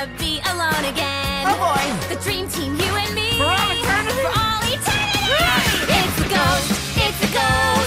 wanna be alone again. Oh boy! The dream team, you and me. For all eternity! For all eternity! It's a ghost, it's a ghost.